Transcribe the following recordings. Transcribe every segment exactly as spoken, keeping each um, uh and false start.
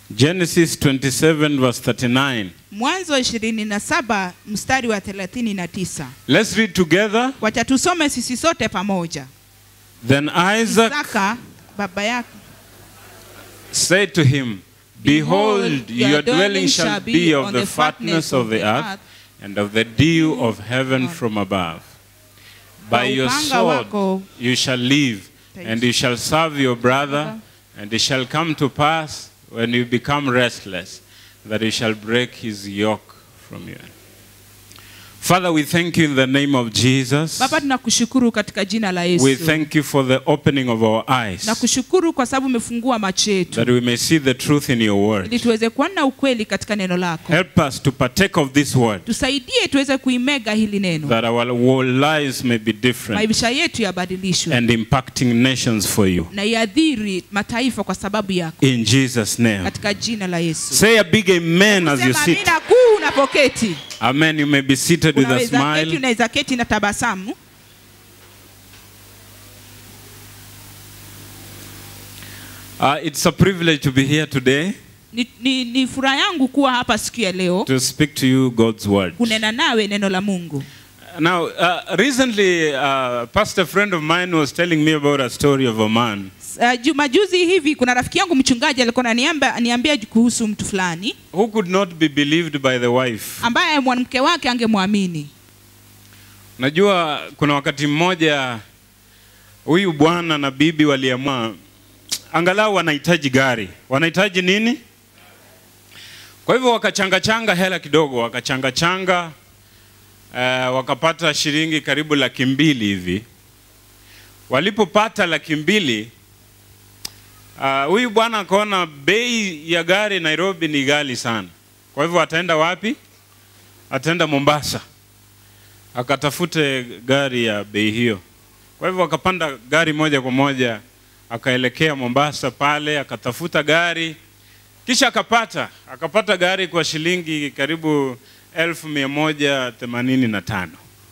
Genesis twenty-seven verse thirty-nine. Mwanzo ishirini na saba mstari wa thelathini na tisa. Let's read together. Wacha tusome sisi sote pamoja. Then Isaac Isaka baba yake said to him, Behold, your dwelling shall be of the fatness of the earth and of the dew of heaven from above. By your sword you shall live, and you shall serve your brother, and it shall come to pass when you become restless that you shall break his yoke from you. Father, we thank you in the name of Jesus. Baba, tunakushukuru katika jina la Yesu. We thank you for the opening of our eyes, Nakushukuru kwa sababu umefungua macho yetu, that we may see the truth in your word. ili tuweze kuona ukweli katika neno lako. Help us to partake of this word, Tusaidie tuweze kuimega hili neno, that our lives may be different maisha yetu yabadilishwe and impacting nations for you. na iadhiri mataifa kwa sababu yako. In Jesus' name. Katika jina la Yesu. Say a big amen as you Sema sit. amina kuu unapoketi. Amen. You may be seated with a Unaweza keti, smile. unaweza keti na tabasamu. Uh, it's a privilege to be here today Ni, ni, ni furaha yangu kuwa hapa siku ya leo to speak to you God's word. kunena nawe neno la Mungu. Now, uh, recently, uh, a pastor friend of mine was telling me about a story of a man Uh, juma juzi hivi kuna rafiki yangu mchungaji alikuwa ananiambia aniambia kuhusu mtu fulani who could not be believed by the wife. ambaye mwanamke wake angemwamini. Najua kuna wakati mmoja huyu bwana na bibi waliamua angalau wanahitaji gari. Wanahitaji nini? Kwa hivyo wakachanga changa hela kidogo, wakachanga changa uh, wakapata shilingi karibu laki mbili hivi. Walipopata laki mbili, huyu uh, bwana akaona bei ya gari Nairobi ni ghali sana. Kwa hivyo ataenda wapi? Ataenda Mombasa. Akatafute gari ya bei hiyo. Kwa hivyo akapanda gari moja kwa moja, akaelekea Mombasa pale, akatafuta gari. Kisha akapata, akapata gari kwa shilingi karibu elfu mia moja themanini na tano.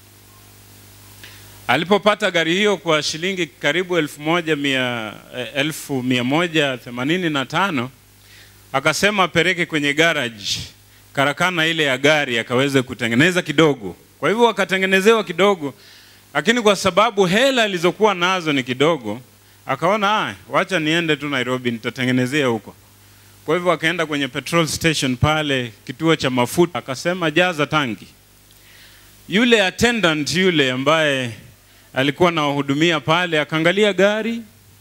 Alipopata gari hiyo kwa shilingi karibu elfu moja mia, elfu mia moja themanini na tano, akasema apeleke kwenye garage, karakana ile ya gari akaweze kutengeneza kidogo. Kwa hivyo wakatengenezewa kidogo, lakini kwa sababu hela alizokuwa nazo ni kidogo, akaona ah, wacha niende tu Nairobi nitatengenezea huko. Kwa hivyo akaenda kwenye petrol station pale, kituo cha mafuta, akasema jaza tangi. Yule attendant yule ambaye alikuwa anawahudumia pale akaangalia gari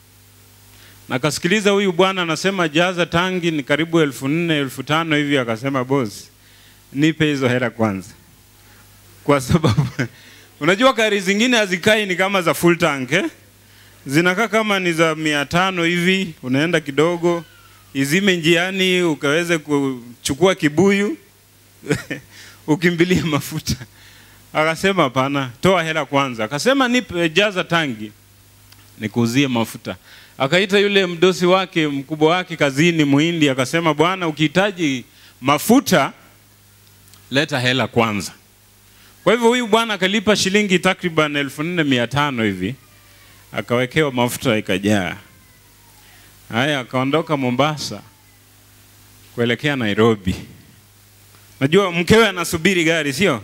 na akasikiliza huyu bwana anasema jaza tangi ni karibu elfu nne, elfu tano hivi. Akasema boss, nipe hizo hela kwanza, kwa sababu unajua gari zingine hazikai ni kama za full tank eh? Zinakaa kama ni za mia tano hivi, unaenda kidogo izime njiani ukaweze kuchukua kibuyu ukimbilie mafuta. Akasema hapana, toa hela kwanza. Akasema nipe jaza tangi nikuuzie mafuta. Akaita yule mdosi wake mkubwa wake kazini Muhindi, akasema bwana, ukihitaji mafuta leta hela kwanza. Kwa hivyo huyu bwana akalipa shilingi takriban elfu nne mia tano hivi, akawekewa mafuta ikajaa. Haya, akaondoka Mombasa kuelekea Nairobi. Najua mkewe anasubiri gari, sio?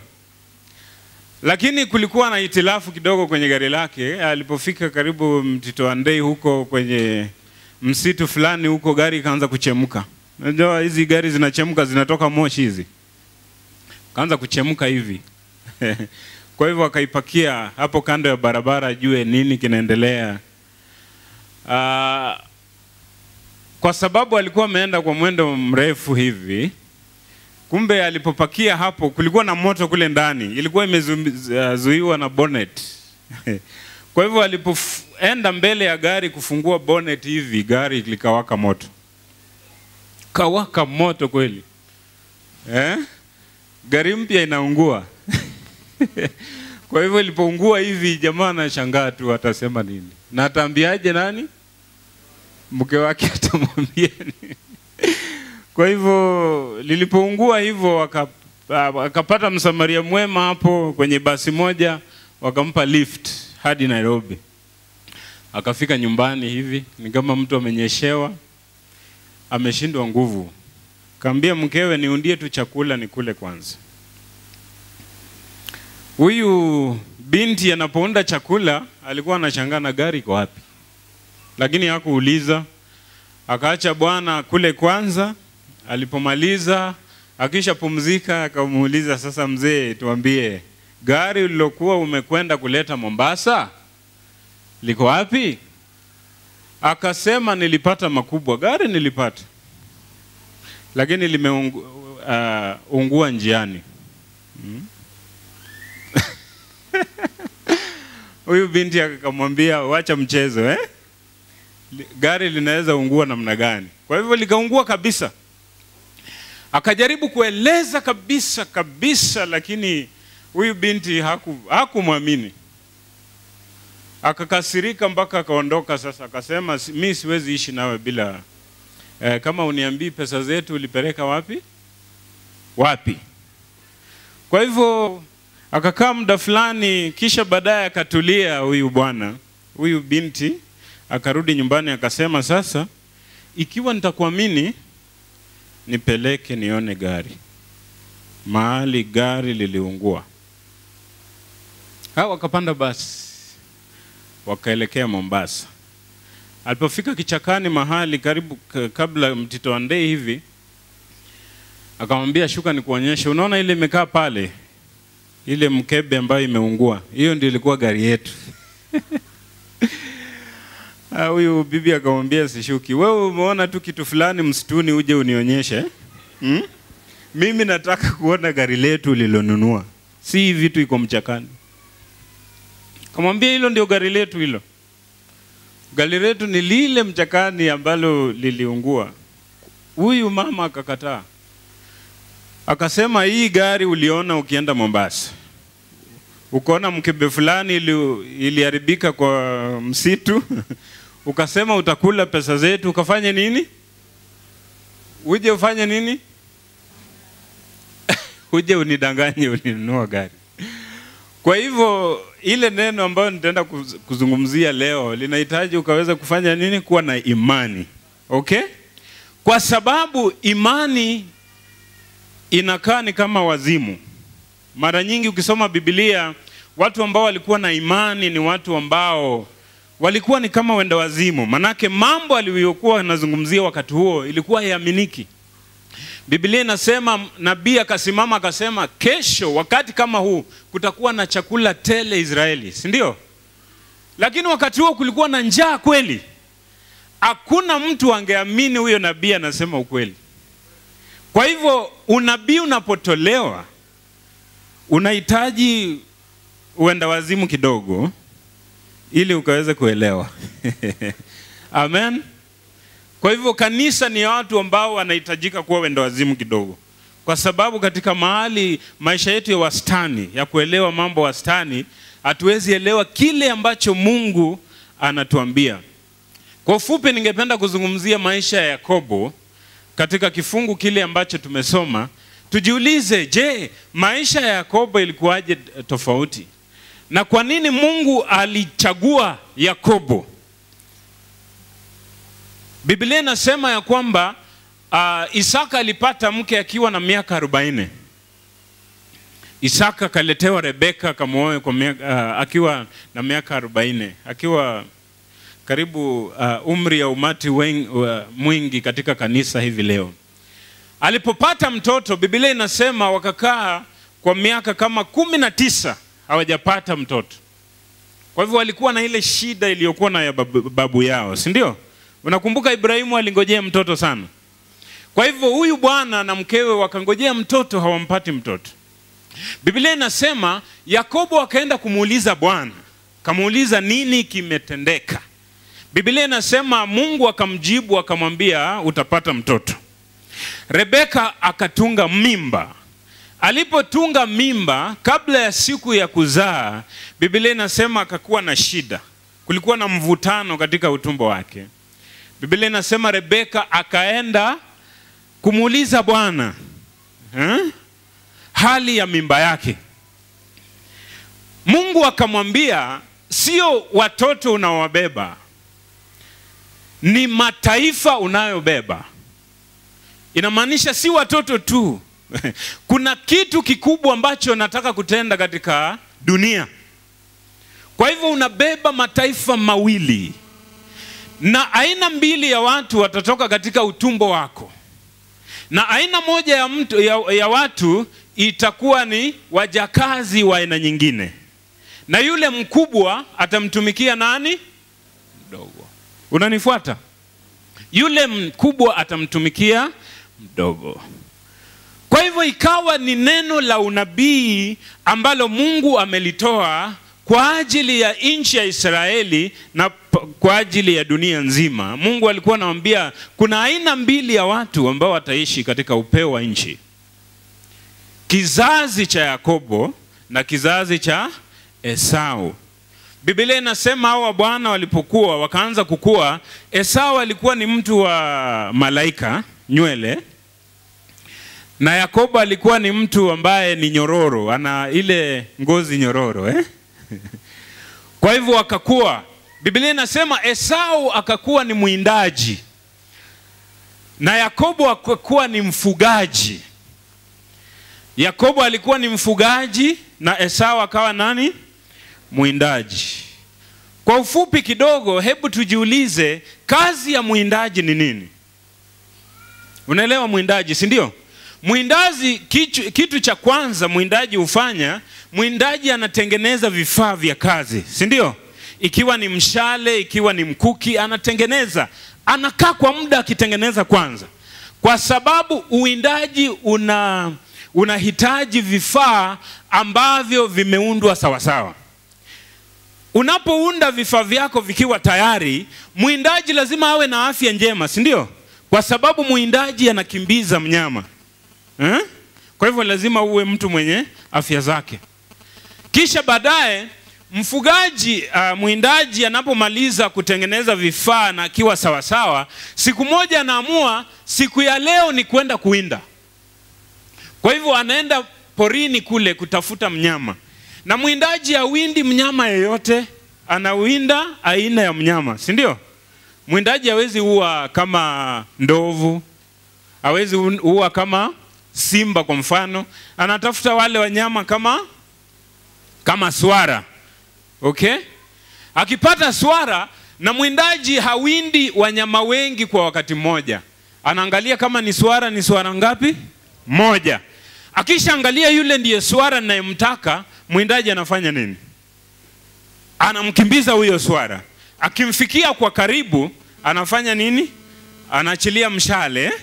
Lakini kulikuwa na hitilafu kidogo kwenye gari lake. Alipofika karibu Mtito Andei huko kwenye msitu fulani huko, gari ikaanza kuchemka. Unajua hizi gari zinachemka, zinatoka moshi hizi. Kaanza kuchemka hivi. Kwa hivyo akaipakia hapo kando ya barabara ajue nini kinaendelea. Uh, kwa sababu alikuwa ameenda kwa mwendo mrefu hivi, kumbe alipopakia hapo kulikuwa na moto kule ndani, ilikuwa imezuiwa na bonnet. Kwa hivyo alipoenda mbele ya gari kufungua bonnet hivi, gari likawaka moto. Kawaka moto kweli. Eh? Gari mpya inaungua. Kwa hivyo ilipoungua hivi, jamaa anashangaa tu atasema nini. Na ataambiaje nani? Mke wake atamwambia nini? Kwa hivyo lilipoungua hivyo akapata msamaria mwema hapo kwenye basi moja, wakampa lift hadi Nairobi. Akafika nyumbani hivi, ni kama mtu amenyeshewa, ameshindwa nguvu. Kaambia mkewe, niundie tu chakula nikule kwanza. Huyu binti anapounda chakula alikuwa anashangaa na gari iko wapi, lakini hakuuliza. Akaacha bwana kule kwanza. Alipomaliza akisha pumzika, akamuuliza, sasa mzee, tuambie, gari ulilokuwa umekwenda kuleta Mombasa liko wapi? Akasema, nilipata makubwa. Gari nilipata, lakini limeungua uh, njiani. hmm? Huyu binti akamwambia, wacha mchezo eh? Gari linaweza ungua namna gani? Kwa hivyo likaungua kabisa. Akajaribu kueleza kabisa kabisa, lakini huyu binti haku hakumwamini. Akakasirika mpaka akaondoka. Sasa akasema, mimi siwezi ishi nawe bila eh, kama uniambii pesa zetu ulipeleka wapi wapi. Kwa hivyo akakaa muda fulani, kisha baadaye akatulia huyu bwana. Huyu binti akarudi nyumbani akasema, sasa ikiwa nitakuamini, nipeleke nione gari mahali gari liliungua. Hao wakapanda basi wakaelekea Mombasa. Alipofika kichakani mahali karibu kabla Mtito Andei hivi, akamwambia, shuka nikuonyeshe, unaona ile imekaa pale, ile mkebe ambayo imeungua, hiyo ndio ilikuwa gari yetu. Huyu bibi akamwambia, sishuki. Wewe umeona tu kitu fulani msituni, uje unionyeshe? Hmm? Mimi nataka kuona gari letu lililonunua, si vitu iko mchakani. Kamwambia, hilo ndio gari letu hilo. Gari letu ni lile mchakani ambalo liliungua. Huyu mama akakataa. Akasema, hii gari uliona ukienda Mombasa, ukaona mkebe fulani ili iliharibika kwa msitu, ukasema utakula pesa zetu, ukafanya nini? Uje ufanye nini? Uje unidanganye ulinunua gari. Kwa hivyo ile neno ambayo nitaenda kuzungumzia leo linahitaji ukaweza kufanya nini? Kuwa na imani. Okay? Kwa sababu imani inakaa ni kama wazimu. Mara nyingi ukisoma Biblia, watu ambao walikuwa na imani ni watu ambao walikuwa ni kama wenda wazimu. Manake mambo aliyokuwa anazungumzia wakati huo ilikuwa haiaminiki. Biblia inasema, nabii akasimama akasema, kesho wakati kama huu kutakuwa na chakula tele Israeli, si ndio? Lakini wakati huo kulikuwa na njaa kweli. Hakuna mtu angeamini huyo nabii anasema ukweli. Kwa hivyo unabii unapotolewa unahitaji uenda wazimu kidogo ili ukaweze kuelewa. Amen. Kwa hivyo kanisa ni watu ambao wanahitajika kuwa wenda wazimu kidogo. Kwa sababu katika mahali maisha yetu ya wastani, ya kuelewa mambo wastani, hatuwezi elewa kile ambacho Mungu anatuambia. Kwa ufupi ningependa kuzungumzia maisha ya Yakobo katika kifungu kile ambacho tumesoma. Tujiulize, je, maisha ya Yakobo ilikuwaje tofauti? Na kwa nini Mungu alichagua Yakobo? Biblia inasema ya kwamba uh, Isaka alipata mke akiwa na miaka arobaini. Isaka kaletewa Rebeka akamuoa kwa miaka, uh, akiwa na miaka arobaini, akiwa karibu uh, umri ya umati wengi, uh, mwingi katika kanisa hivi leo. Alipopata mtoto, Biblia inasema wakakaa kwa miaka kama kumi na tisa hawajapata mtoto. Kwa hivyo walikuwa na ile shida iliyokuwa na ya babu, babu yao, si ndio? Unakumbuka Ibrahimu alingojea mtoto sana. Kwa hivyo huyu bwana na mkewe wakangojea mtoto, hawampati mtoto. Biblia inasema Yakobo akaenda kumuuliza Bwana, kamuuliza nini kimetendeka. Biblia inasema Mungu akamjibu akamwambia utapata mtoto. Rebeka akatunga mimba. Alipotunga mimba, kabla ya siku ya kuzaa, Biblia inasema akakuwa na shida. Kulikuwa na mvutano katika utumbo wake. Biblia inasema Rebeka akaenda kumuuliza Bwana eh, hali ya mimba yake. Mungu akamwambia, sio watoto unaowabeba, ni mataifa unayobeba. Inamaanisha si watoto tu. Kuna kitu kikubwa ambacho nataka kutenda katika dunia. Kwa hivyo unabeba mataifa mawili. Na aina mbili ya watu watatoka katika utumbo wako. Na aina moja ya, mtu, ya, ya watu itakuwa ni wajakazi wa aina nyingine. Na yule mkubwa atamtumikia nani? Mdogo. Unanifuata? Yule mkubwa atamtumikia mdogo. Kwa hivyo ikawa ni neno la unabii ambalo Mungu amelitoa kwa ajili ya nchi ya Israeli na kwa ajili ya dunia nzima. Mungu alikuwa anawaambia kuna aina mbili ya watu ambao wataishi katika upeo wa nchi. Kizazi cha Yakobo na kizazi cha Esau. Biblia inasema hawa bwana walipokuwa wakaanza kukua, Esau alikuwa ni mtu wa malaika, nywele. Na Yakobo alikuwa ni mtu ambaye ni nyororo, ana ile ngozi nyororo eh? Kwa hivyo wakakuwa. Biblia inasema Esau akakuwa ni mwindaji. Na Yakobo akakuwa ni mfugaji. Yakobo alikuwa ni mfugaji na Esau akawa nani? Mwindaji. Kwa ufupi kidogo, hebu tujiulize kazi ya mwindaji ni nini? Unaelewa mwindaji, si ndio? Mwindaji kitu, kitu cha kwanza mwindaji hufanya, mwindaji anatengeneza vifaa vya kazi, si ndio? Ikiwa ni mshale, ikiwa ni mkuki, anatengeneza. Anakaa kwa muda akitengeneza kwanza. Kwa sababu uwindaji una unahitaji vifaa ambavyo vimeundwa sawa sawa. Unapounda vifaa vyako vikiwa tayari, mwindaji lazima awe na afya njema, si ndio? Kwa sababu mwindaji anakimbiza mnyama. Eh? Kwa hivyo lazima uwe mtu mwenye afya zake. Kisha baadaye mfugaji uh, mwindaji anapomaliza kutengeneza vifaa na akiwa sawa sawa, siku moja anaamua siku ya leo ni kwenda kuwinda. Kwa hivyo anaenda porini kule kutafuta mnyama. Na mwindaji hawindi mnyama yeyote, anawinda aina ya mnyama, si ndio? Mwindaji hawezi ua kama ndovu, hawezi ua kama simba kwa mfano. Anatafuta wale wanyama kama kama swara. Okay? Akipata swara, na mwindaji hawindi wanyama wengi kwa wakati mmoja. Anaangalia kama ni swara, ni swara ngapi? Moja. Akisha angalia yule ndiye swara ninayemtaka, mwindaji anafanya nini? Anamkimbiza huyo swara. Akimfikia kwa karibu, anafanya nini? Anaachilia mshale.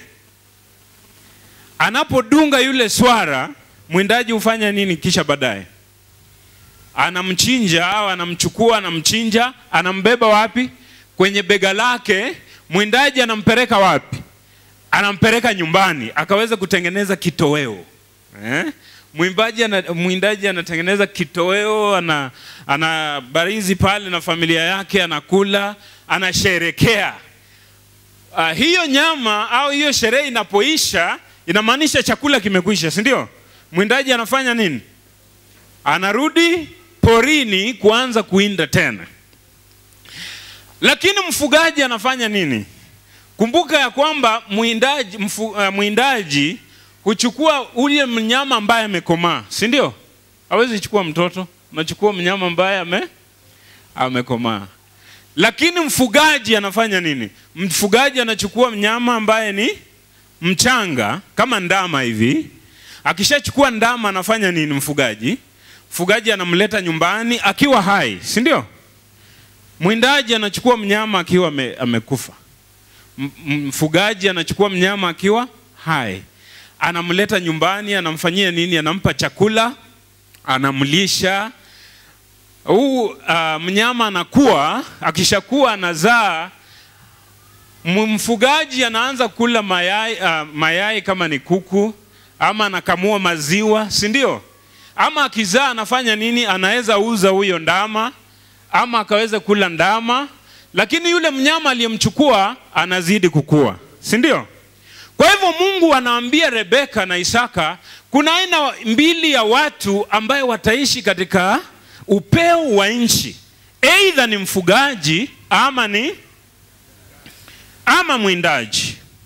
Anapodunga yule swara, mwindaji hufanya nini kisha baadaye? Anamchinja au anamchukua, anamchinja, anambeba wapi? Kwenye bega lake. Mwindaji anampeleka wapi? Anampeleka nyumbani, akaweza kutengeneza kitoweo. Eh? Mwimbaji ana, mwindaji anatengeneza kitoweo, ana anabarizi pale na familia yake, anakula, anasherekea. Uh, hiyo nyama au hiyo sherehe inapoisha, inamaanisha chakula kimekwisha, si ndio? Mwindaji anafanya nini? Anarudi porini kuanza kuinda tena. Lakini mfugaji anafanya nini? Kumbuka ya kwamba mwindaji mfu, uh, mwindaji huchukua ule mnyama ambaye amekomaa, si ndio? Hawezi chukua mtoto, anachukua mnyama ambaye ame amekomaa. Lakini mfugaji anafanya nini? Mfugaji anachukua mnyama ambaye ni mchanga kama ndama hivi. Akishachukua ndama anafanya nini mfugaji? Mfugaji anamleta nyumbani akiwa hai, si ndio? Mwindaji anachukua mnyama akiwa ame, amekufa. Mfugaji anachukua mnyama akiwa hai. Anamleta nyumbani, anamfanyia nini? Anampa chakula, anamlisha. Huu uh, mnyama anakuwa, akishakuwa anazaa, mfugaji anaanza kula mayai, uh, mayai kama ni kuku, ama anakamua maziwa, si ndio? Ama akizaa anafanya nini? Anaweza uza huyo ndama, ama akaweza kula ndama. Lakini yule mnyama aliyemchukua anazidi kukua, si ndio? Kwa hivyo Mungu anaambia Rebeka na Isaka, kuna aina mbili ya watu ambaye wataishi katika upeo wa nchi. Either ni mfugaji ama ni ama mwindaji.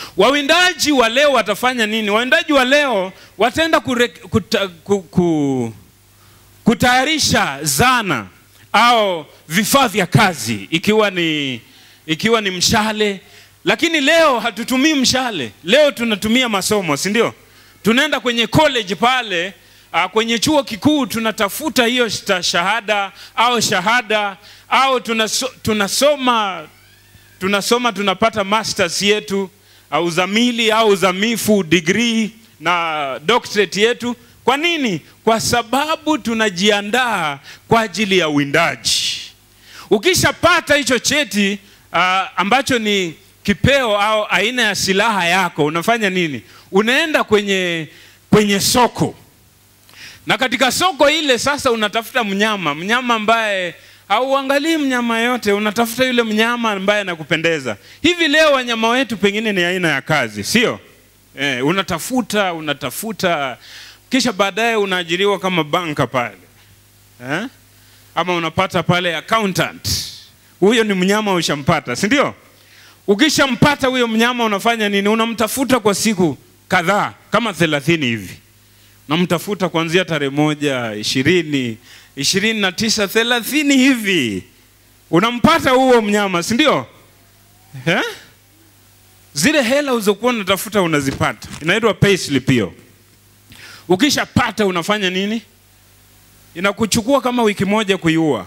Wawindaji wa leo watafanya nini? Wawindaji wa leo wataenda kure, kuta, ku, ku, kutayarisha zana au vifaa vya kazi, ikiwa ni ikiwa ni mshale. Lakini leo hatutumii mshale, leo tunatumia masomo, si ndio? Tunaenda kwenye college pale, uh, kwenye chuo kikuu tunatafuta hiyo shahada au shahada, au tunaso, tunasoma tunasoma tunapata masters yetu au uzamili au uzamifu, degree na doctorate yetu. Kwa nini? Kwa sababu tunajiandaa kwa ajili ya uwindaji. Ukishapata hicho cheti uh, ambacho ni kipeo au aina ya silaha yako, unafanya nini? Unaenda kwenye kwenye soko. Na katika soko ile sasa unatafuta mnyama, mnyama ambaye hauangalii mnyama yote, unatafuta yule mnyama ambaye anakupendeza. Hivi leo wanyama wetu pengine ni aina ya kazi, sio? Eh, unatafuta, unatafuta, kisha baadaye unaajiriwa kama banka pale. Eh? Ama unapata pale accountant. Huyo ni mnyama ushampata, si ndio? Ukishampata huyo mnyama unafanya nini? Unamtafuta kwa siku kadhaa, kama thelathini hivi. Unamtafuta kuanzia tarehe moja, ishirini, ishirini na tisa, thelathini hivi. Unampata huo mnyama, si ndio? Eh? Zile hela uzokuwa unatafuta unazipata. Inaitwa payslip hiyo. Ukishapata unafanya nini? Inakuchukua kama wiki moja kuiua.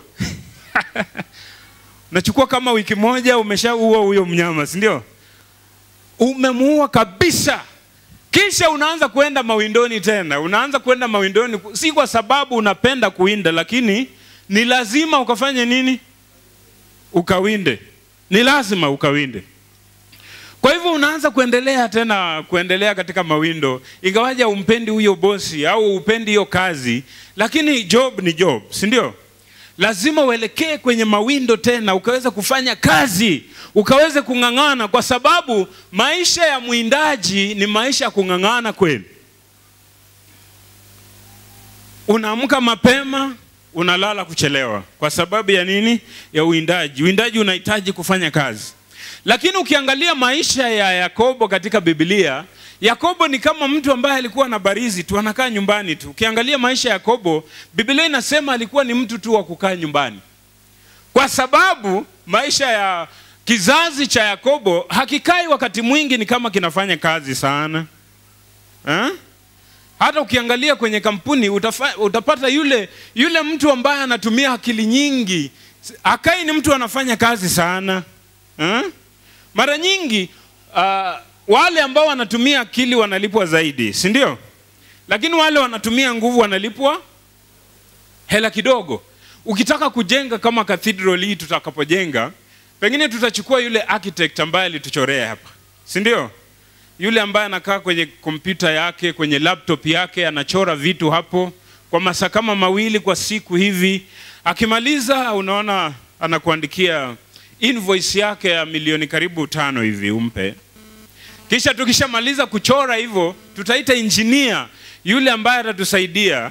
Unachukua kama wiki moja umeshaua huyo mnyama, si ndio? Umemuua kabisa. Kisha unaanza kwenda mawindoni tena. Unaanza kwenda mawindoni si kwa sababu unapenda kuwinda, lakini ni lazima ukafanye nini? Ukawinde. Ni lazima ukawinde. Kwa hivyo unaanza kuendelea tena kuendelea katika mawindo, ingawaje umpendi huyo bosi au upendi hiyo kazi, lakini job ni job, si ndio? Lazima uelekee kwenye mawindo tena, ukaweza kufanya kazi, ukaweza kung'ang'ana, kwa sababu maisha ya mwindaji ni maisha ya kung'ang'ana kweli. Unaamka mapema, unalala kuchelewa. Kwa sababu ya nini? Ya uwindaji. Uwindaji unahitaji kufanya kazi. Lakini ukiangalia maisha ya Yakobo katika Biblia, Yakobo ni kama mtu ambaye alikuwa na barizi tu, anakaa nyumbani tu. Ukiangalia maisha ya Yakobo, Biblia inasema alikuwa ni mtu tu wa kukaa nyumbani. Kwa sababu maisha ya kizazi cha Yakobo hakikai wakati mwingi, ni kama kinafanya kazi sana. Ha? Hata ukiangalia kwenye kampuni utafa, utapata yule yule mtu ambaye anatumia akili nyingi, akai ni mtu anafanya kazi sana. Ha? Mara nyingi uh, wale ambao wanatumia akili wanalipwa zaidi, si ndio? Lakini wale wanatumia nguvu wanalipwa hela kidogo. Ukitaka kujenga kama cathedral hii tutakapojenga, pengine tutachukua yule architect ambaye alituchorea hapa, si ndio? Yule ambaye anakaa kwenye kompyuta yake, kwenye laptop yake, anachora vitu hapo kwa masaa kama mawili kwa siku hivi. Akimaliza unaona anakuandikia invoice yake ya milioni karibu tano hivi umpe. Kisha tukishamaliza kuchora hivyo, tutaita engineer yule ambaye atatusaidia,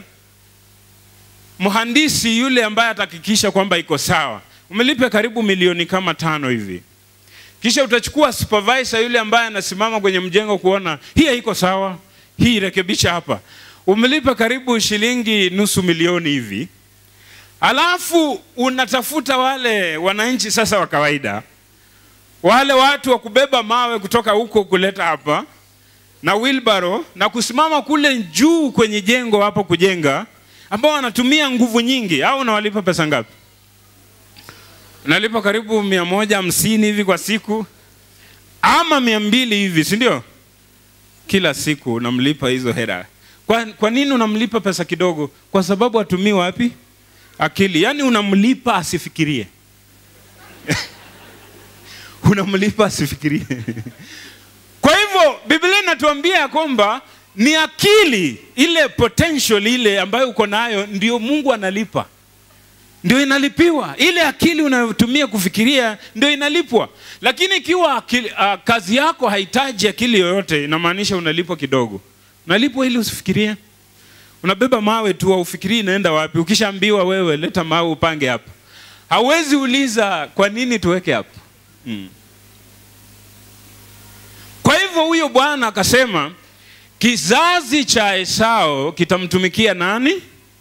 mhandisi yule ambaye atahakikisha kwamba iko sawa. Umelipe karibu milioni kama tano hivi. Kisha utachukua supervisor yule ambaye anasimama kwenye mjengo kuona hii iko sawa, hii rekebisha hapa. Umelipa karibu shilingi nusu milioni hivi. Alafu unatafuta wale wananchi sasa wa kawaida, wale watu wa kubeba mawe kutoka huko kuleta hapa na wheelbarrow na kusimama kule juu kwenye jengo hapo kujenga, ambao wanatumia nguvu nyingi. Au unawalipa pesa ngapi? Unalipa karibu mia moja hamsini hivi kwa siku, ama mia mbili hivi, si ndio? Kila siku unamlipa hizo hela. Kwa, kwa nini unamlipa pesa kidogo? Kwa sababu atumii wapi? Akili. Yani unamlipa asifikirie. Unamlipa asifikirie. Kwa hivyo Biblia inatuambia kwamba ni akili, ile potential ile ambayo uko nayo ndio Mungu analipa. Ndio inalipiwa. Ile akili unayotumia kufikiria ndio inalipwa. Lakini ikiwa akili, uh, kazi yako haitaji akili yoyote, inamaanisha unalipwa kidogo. Unalipwa ili usifikirie. Unabeba mawe tu, ufikirie inaenda wapi. Ukishaambiwa wewe leta mawe upange hapa, hauwezi uliza kwa nini tuweke hapa. Hmm. Kwa hivyo hivyo huyo bwana akasema kizazi cha Esau kitamtumikia nani?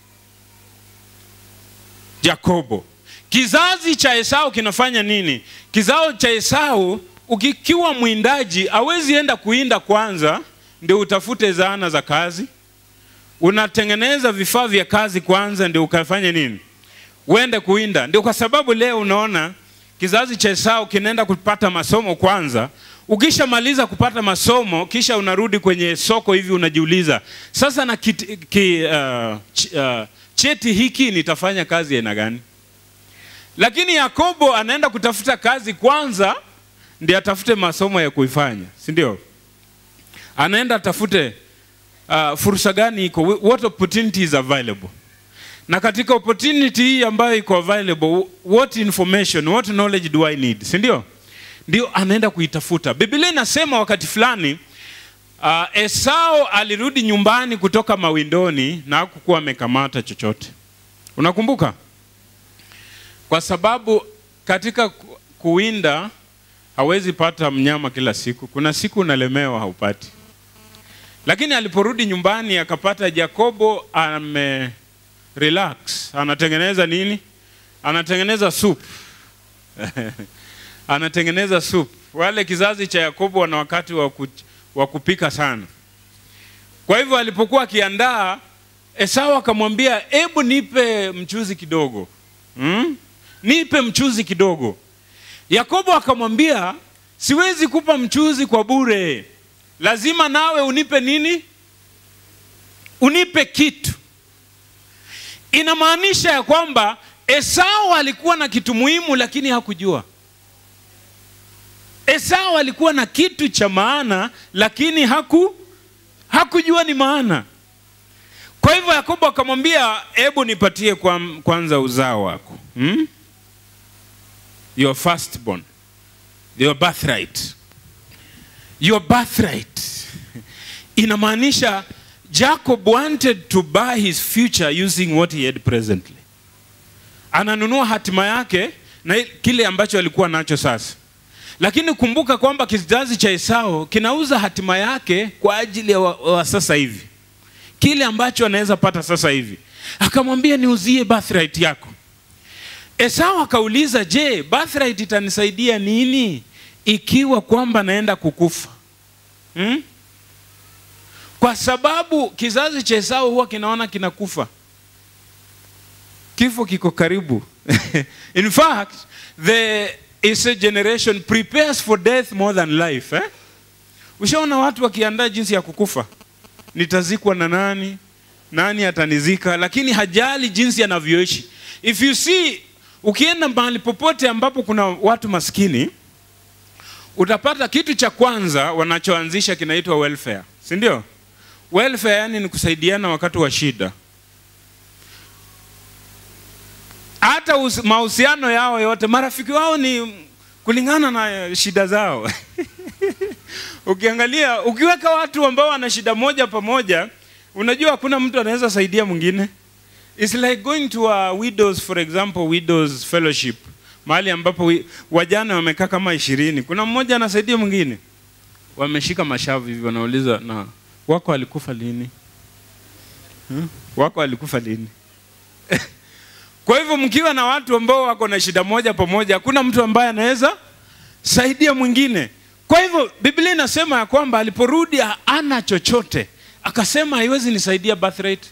Yakobo. Kizazi cha Esau kinafanya nini? Kizazi cha Esau ukikiwa mwindaji hawezi enda kuinda kwanza ndio utafute zana za kazi. Unatengeneza vifaa vya kazi kwanza ndio ukafanye nini? Uende kuinda. Ndio kwa sababu leo unaona kizazi cha Esau kinaenda kupata masomo kwanza. Ukishamaliza kupata masomo kisha unarudi kwenye soko hivi unajiuliza, sasa na kit, ki, uh, ch, uh, cheti hiki nitafanya kazi aina gani? Lakini Yakobo anaenda kutafuta kazi kwanza ndio atafute masomo ya kuifanya, si ndio? Anaenda atafute uh, fursa gani iko, what opportunity available. Na katika opportunity hii ambayo iko available, what information, what knowledge do I need, si ndio? Ndio anaenda kuitafuta. Biblia inasema wakati fulani uh, Esau alirudi nyumbani kutoka mawindoni na hakukuwa amekamata chochote. Unakumbuka? Kwa sababu katika kuwinda hawezi pata mnyama kila siku. Kuna siku unalemewa haupati. Lakini aliporudi nyumbani akapata Yakobo ame relax. Anatengeneza nini? Anatengeneza soup. Anatengeneza soup. Wale kizazi cha Yakobo wana wakati wa kupika sana. Kwa hivyo alipokuwa akiandaa, Esau akamwambia, "Hebu nipe mchuzi kidogo." Hmm? Nipe mchuzi kidogo. Yakobo akamwambia, "Siwezi kupa mchuzi kwa bure. Lazima nawe unipe nini? Unipe kitu." Inamaanisha ya kwamba Esau alikuwa na kitu muhimu lakini hakujua. Esau alikuwa na kitu cha maana lakini haku hakujua ni maana. Kwa hivyo Yakobo akamwambia, "Hebu nipatie kwa, kwanza uzao wako." Hmm? Your firstborn. Your birthright. Your birthright. Inamaanisha Jacob wanted to buy his future using what he had presently. Ananunua hatima yake na kile ambacho alikuwa nacho sasa. Lakini kumbuka kwamba kizazi cha Esau kinauza hatima yake kwa ajili ya wa, wa sasa hivi. Kile ambacho anaweza pata sasa hivi. Akamwambia, "Niuzie birthright yako." Esau akauliza, "Je, birthright itanisaidia nini ikiwa kwamba naenda kukufa?" Hmm? Kwa sababu kizazi cha Esau huwa kinaona kinakufa. Kifo kiko karibu. In fact, the is a generation prepares for death more than life. Eh? Ushaona watu wakiandaa jinsi ya kukufa. Nitazikwa na nani? Nani atanizika? Lakini hajali jinsi anavyoishi. If you see, ukienda mahali popote ambapo kuna watu maskini, utapata kitu cha kwanza wanachoanzisha kinaitwa welfare. Si ndio? Welfare yani ni kusaidiana wakati wa shida. Hata mahusiano yao yote, marafiki wao ni kulingana na shida zao. Ukiangalia, ukiweka watu ambao wana shida moja pamoja, unajua hakuna mtu anaweza saidia mwingine. It's like going to a widows, for example, widows fellowship. Mahali ambapo wajane wamekaa kama ishirini. Kuna mmoja anasaidia mwingine. Wameshika mashavu hivi wanauliza, "Na wako alikufa lini?" Hmm? Wako alikufa lini? Kwa hivyo mkiwa na watu ambao wako na shida moja pamoja, hakuna mtu ambaye anaweza saidia mwingine. Kwa hivyo Biblia inasema ya kwamba aliporudi hana chochote, akasema, "Haiwezi nisaidia birthright.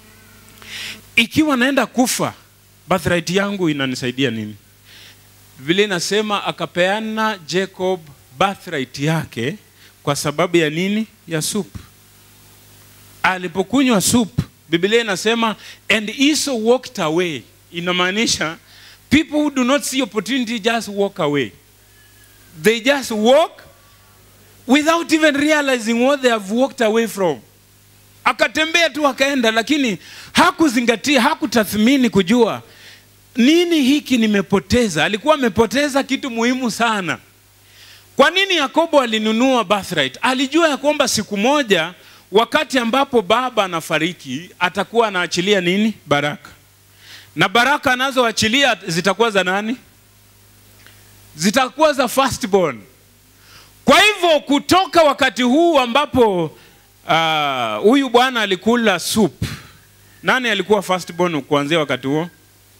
Ikiwa naenda kufa, birthright yangu inanisaidia nini?" Biblia inasema akapeana Jacob birthright yake kwa sababu ya nini? Ya soup. Alipokunywa soup, Biblia inasema, "And Esau walked away." Inamaanisha people who do not see opportunity just walk away. They just walk without even realizing what they have walked away from. Akatembea tu akaenda, lakini hakuzingatia, hakutathmini kujua nini hiki nimepoteza. Alikuwa amepoteza kitu muhimu sana. Kwa nini Yakobo alinunua birthright? Alijua ya kwamba siku moja wakati ambapo baba anafariki atakuwa anaachilia nini? Baraka. Na baraka anazoachilia zitakuwa za nani? Zitakuwa za firstborn. Kwa hivyo kutoka wakati huu ambapo huyu uh, bwana alikula soup, nani alikuwa first born kuanzia wakati huo?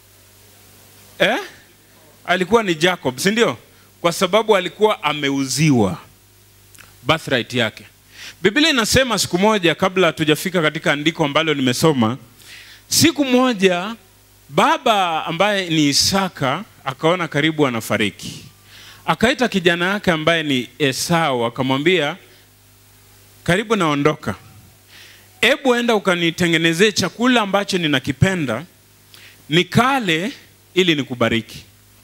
Eh? Alikuwa ni Jacob, si ndio? Kwa sababu alikuwa ameuziwa birthright yake. Biblia inasema siku moja, kabla hatujafika katika andiko ambalo nimesoma, siku moja baba ambaye ni Isaka akaona karibu anafariki. Akaita kijana yake ambaye ni Esau, akamwambia, karibu naondoka, ebu enda ukanitengenezee chakula ambacho ninakipenda, nikale ili nikubariki.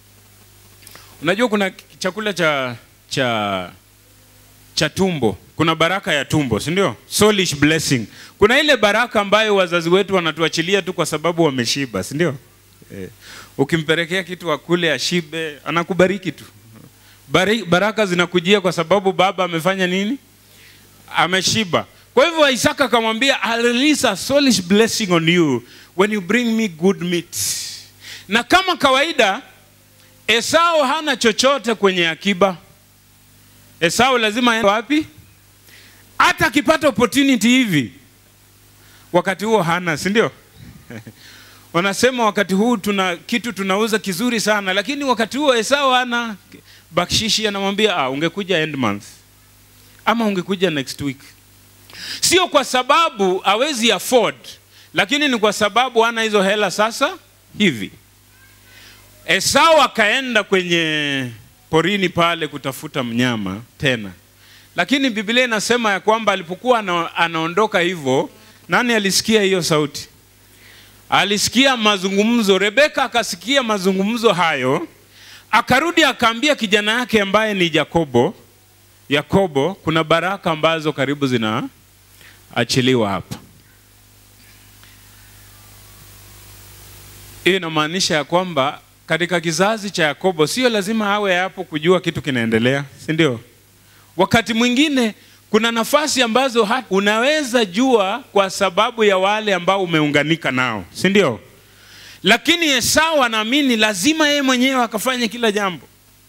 Unajua kuna chakula cha cha cha tumbo, kuna baraka ya tumbo, si ndio? Soulish blessing. Kuna ile baraka ambayo wazazi wetu wanatuachilia tu kwa sababu wameshiba, si ndio? Eh, ukimpelekea kitu akule ashibe, anakubariki tu. Baraka zinakujia kwa sababu baba amefanya nini? Ameshiba. Kwa hivyo Isaka akamwambia, I'll release a soulish blessing on you when you bring me good meat. Na kama kawaida Esau hana chochote kwenye akiba. Esau lazima aende wapi? Hata akipata opportunity hivi, wakati huo hana, si ndio? Wanasema wakati huu tuna kitu tunauza kizuri sana, lakini wakati huo Esau hana bakshishi. Anamwambia, ah, ungekuja end month ama ungekuja next week. Sio kwa sababu hawezi afford, lakini ni kwa sababu hana hizo hela sasa hivi. Esau akaenda kwenye porini pale kutafuta mnyama tena. Lakini Biblia inasema ya kwamba alipokuwa anaondoka hivyo, nani alisikia hiyo sauti? Alisikia mazungumzo. Rebeka akasikia mazungumzo hayo. Akarudi akaambia kijana yake ambaye ni Yakobo, Yakobo, kuna baraka ambazo karibu zinaachiliwa hapa. Hii inamaanisha ya kwamba katika kizazi cha Yakobo sio lazima awe hapo kujua kitu kinaendelea, si ndio? Wakati mwingine kuna nafasi ambazo unaweza jua kwa sababu ya wale ambao umeunganika nao, si ndio? Lakini Esau anaamini lazima yeye mwenyewe akafanye kila jambo.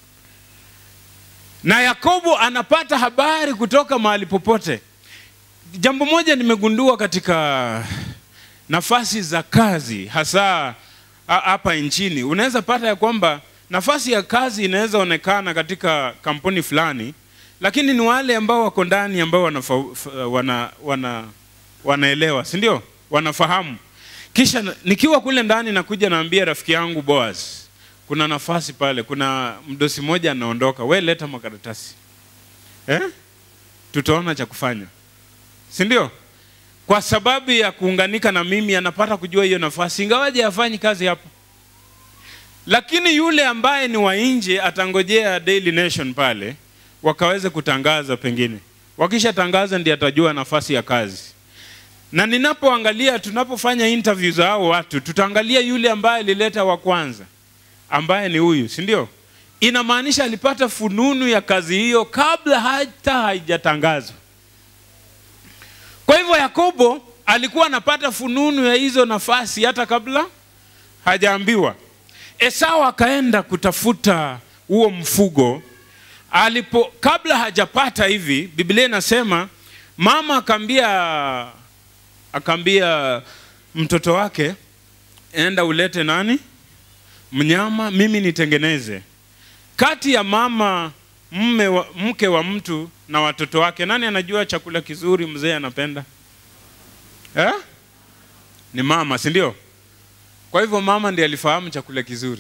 Na Yakobo anapata habari kutoka mahali popote. Jambo moja nimegundua katika nafasi za kazi, hasa hapa nchini, unaweza pata ya kwamba nafasi ya kazi inaweza onekana katika kampuni fulani, lakini ni wale ambao wako ndani ambao wanafa, wana, wana, wanaelewa, si ndio? Wanafahamu. Kisha nikiwa kule ndani nakuja naambia rafiki yangu Boaz, kuna nafasi pale, kuna mdosi mmoja anaondoka, we leta makaratasi. Eh? Tutaona cha kufanya. Si ndio? Kwa sababu ya kuunganika na mimi anapata kujua hiyo nafasi, ingawaje hafanyi kazi hapo. Lakini yule ambaye ni wa nje atangojea Daily Nation pale wakaweze kutangaza pengine. Wakisha tangaza ndiye atajua nafasi ya kazi. Na ninapoangalia, tunapofanya interviews hao watu, tutaangalia yule ambaye alileta wa kwanza, ambaye ni huyu, si ndio? Inamaanisha alipata fununu ya kazi hiyo kabla hata haijatangazwa. Kwa hivyo Yakobo alikuwa anapata fununu ya hizo nafasi hata kabla hajaambiwa. Esau akaenda kutafuta huo mfugo. Alipo kabla hajapata hivi, Biblia inasema mama akaambia akaambia mtoto wake, enda ulete nani? Mnyama, mimi nitengeneze. Kati ya mama mme wa, mke wa mtu na watoto wake, nani anajua chakula kizuri mzee anapenda? Eh? Ni mama, si ndio? Kwa hivyo mama ndiye alifahamu chakula kizuri.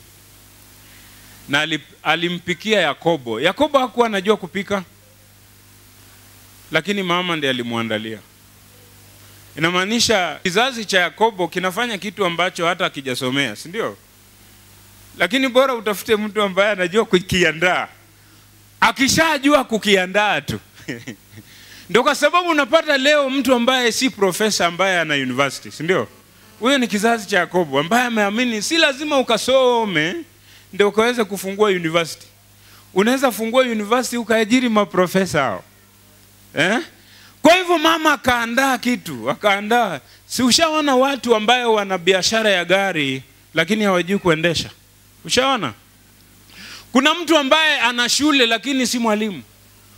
Na alimpikia Yakobo. Yakobo hakuwa anajua kupika, lakini mama ndiye alimuandalia. Inamaanisha kizazi cha Yakobo kinafanya kitu ambacho hata akijasomea, si ndio? Lakini bora utafute mtu ambaye anajua kukiandaa. Akishajua kukiandaa tu. Ndio kwa sababu unapata leo mtu ambaye si profesa ambaye ana university, si ndio? Huyo ni kizazi cha Yakobo ambaye ameamini si lazima ukasome ndio ukaweza kufungua university. Unaweza fungua university ukaajiri maprofesa hao. Eh? Kwa hivyo mama akaandaa kitu, akaandaa. Si ushaona watu ambao wana biashara ya gari lakini hawajui kuendesha? Ushaona? Kuna mtu ambaye ana shule lakini si mwalimu.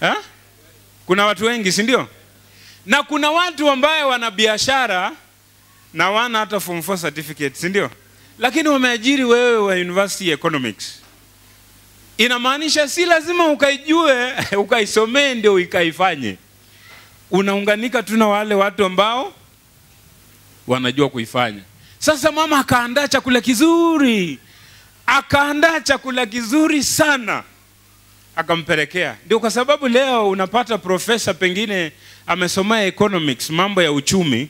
Ha? Kuna watu wengi, si ndio? Na kuna watu ambao wana biashara na wana hata form four certificate, si ndio? Lakini wameajiri wewe wa University Economics. Inamaanisha si lazima ukaijue, ukaisomee ndio ukaifanye. Unaunganika tu na wale watu ambao wanajua kuifanya. Sasa mama akaandaa chakula kizuri. Akaandaa chakula kizuri sana. Akampelekea. Ndio kwa sababu leo unapata profesa pengine amesomea economics, mambo ya uchumi,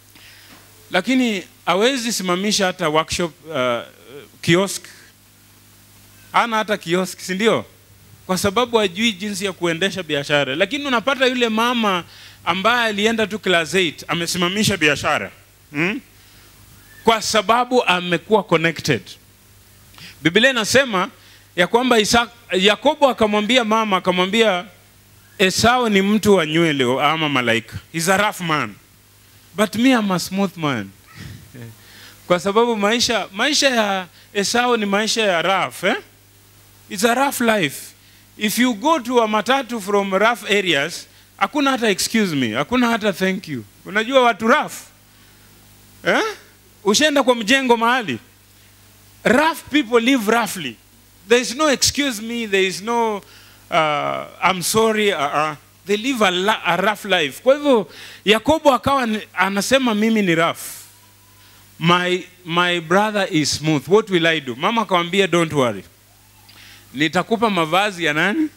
lakini hawezi simamisha hata workshop, uh, kiosk. Ana hata kiosk, si ndio? Kwa sababu hajui jinsi ya kuendesha biashara. Lakini unapata yule mama ambaye alienda tu class eight amesimamisha biashara. Hmm? Kwa sababu amekuwa connected. Biblia inasema ya kwamba Isaac, Yakobo akamwambia mama, akamwambia Esau ni mtu wa nywele ama malaika. He's a rough man. But me I'm a smooth man. Kwa sababu maisha maisha ya Esau ni maisha ya rough, eh? It's a rough life. If you go to a matatu from rough areas, hakuna hata excuse me, hakuna hata thank you. Unajua watu rough? Eh? Ushaenda kwa mjengo mahali. Rough people live roughly. There is no excuse me, there is no uh, I'm sorry, uh, uh. They live a, la, a rough life. Kwa hivyo Yakobo akawa anasema mimi ni rough. My my brother is smooth. What will I do? Mama akamwambia don't worry. Nitakupa mavazi ya nani?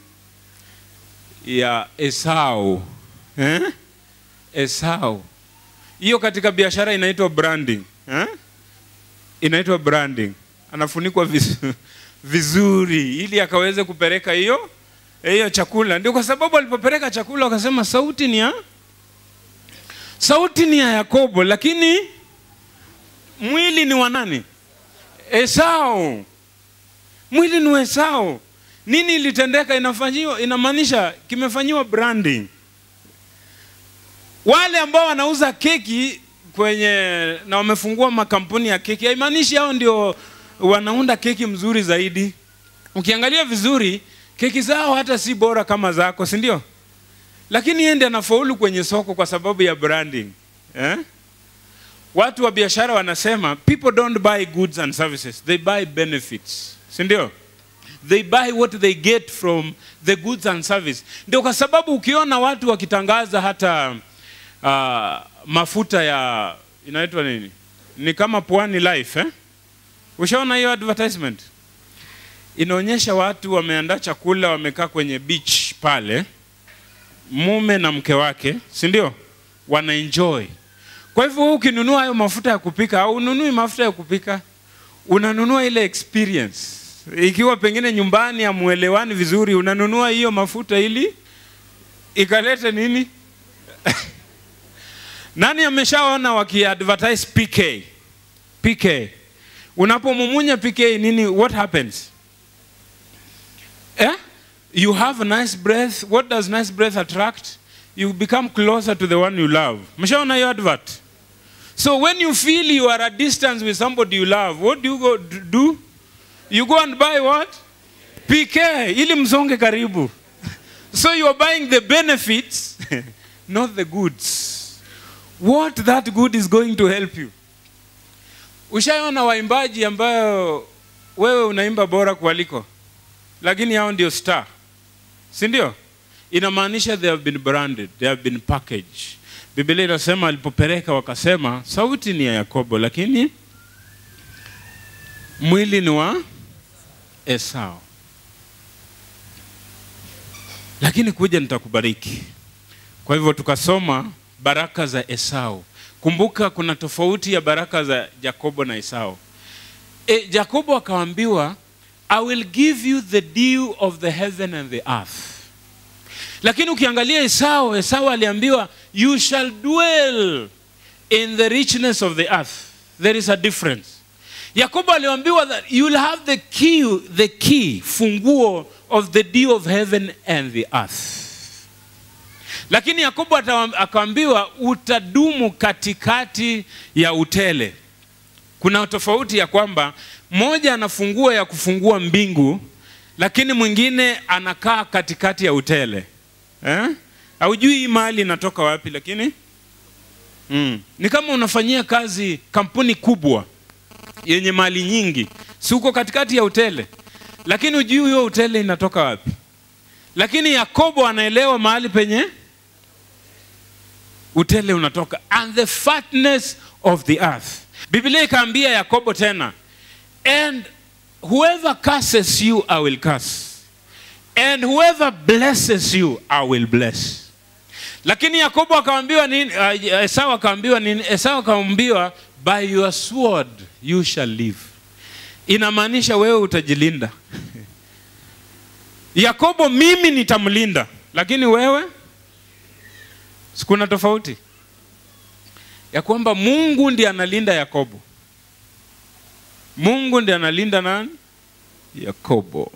Ya Esau. Eh? Esau. Hiyo katika biashara inaitwa branding. Eh? Inaitwa branding. Anafunikwa vizuri, vizuri ili akaweze kupeleka hiyo hiyo chakula. Ndio kwa sababu alipopeleka chakula wakasema sauti ni ya sauti ni ya Yakobo, lakini mwili ni wa nani? Esau. Mwili ni wa Esau. Nini ilitendeka? Inafanywa, inamaanisha kimefanywa branding. Wale ambao wanauza keki kwenye na wamefungua makampuni ya keki, haimaanishi hao ndio wanaunda keki mzuri zaidi. Ukiangalia vizuri, keki zao hata si bora kama zako, si ndio? Lakini yeye ndiye anafaulu kwenye soko kwa sababu ya branding. Eh? Watu wa biashara wanasema people don't buy goods and services, they buy benefits. Si ndio? They buy what they get from the goods and service. Ndio kwa sababu ukiona watu wakitangaza hata uh, mafuta ya inaitwa nini? Ni kama Pwani Life, eh? Ushaona hiyo advertisement? Inaonyesha watu wameandaa chakula, wamekaa kwenye beach pale, mume na mke wake, si ndio? Wana enjoy. Kwa hivyo ukinunua hayo mafuta ya kupika au ununui mafuta ya kupika, unanunua ile experience. Ikiwa pengine nyumbani hamuelewani vizuri, unanunua hiyo mafuta ili ikalete nini? Nani ameshaona waki-advertise P K? P K. Unapomumunya P K nini, what happens? Eh? You have a nice breath. What does nice breath attract? You become closer to the one you love. Mshaona hiyo advert? So when you feel you are at distance with somebody you love, what do you go do? You go and buy what? P K, ili msonge karibu. So you are buying the benefits, not the goods. What that good is going to help you. Ushaona waimbaji ambao wewe unaimba bora kuliko, lakini hao ndio star. Si ndio? Inamaanisha they have been branded, they have been packaged. Biblia inasema alipopeleka wakasema sauti ni ya Yakobo, lakini mwili ni wa Esau. Lakini kuja nitakubariki. Kwa hivyo tukasoma baraka za Esau. Kumbuka kuna tofauti ya baraka za Yakobo na Esau. E, Yakobo akaambiwa, I will give you the dew of the heaven and the earth. Lakini ukiangalia Esau, Esau aliambiwa, you shall dwell in the richness of the earth. There is a difference. Yakobo aliambiwa that you will have the key, the key, funguo of the dew of heaven and the earth. Lakini Yakobo akaambiwa utadumu katikati ya utele. Kuna tofauti ya kwamba mmoja ana funguo ya kufungua mbingu, lakini mwingine anakaa katikati ya utele. Eh? Haujui hii mali inatoka wapi, lakini mm. Ni kama unafanyia kazi kampuni kubwa yenye mali nyingi. Si uko katikati ya hoteli, lakini hujui hiyo hoteli inatoka wapi. Lakini Yakobo anaelewa mahali penye hoteli unatoka. And the fatness of the earth. Biblia ikaambia Yakobo tena, and whoever curses you, I will curse. And whoever blesses you, I will bless. Lakini Yakobo akaambiwa nini? Uh, Esau akaambiwa nini? Esau akaambiwa, by your sword you shall live. Inamaanisha wewe utajilinda. Yakobo, mimi nitamlinda, lakini wewe sikuna tofauti. Ya kwamba Mungu ndiye analinda Yakobo. Mungu ndiye analinda nani? Yakobo.